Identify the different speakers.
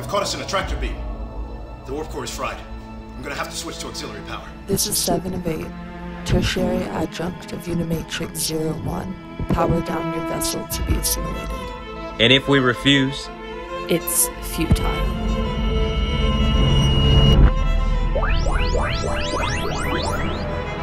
Speaker 1: caught us in a tractor beam. The warp core is fried. I'm gonna have to switch to auxiliary power.
Speaker 2: This is 7 of 8. Tertiary adjunct of Unimatrix 01. Power down your vessel to be assimilated.
Speaker 3: And if we refuse?
Speaker 2: It's futile.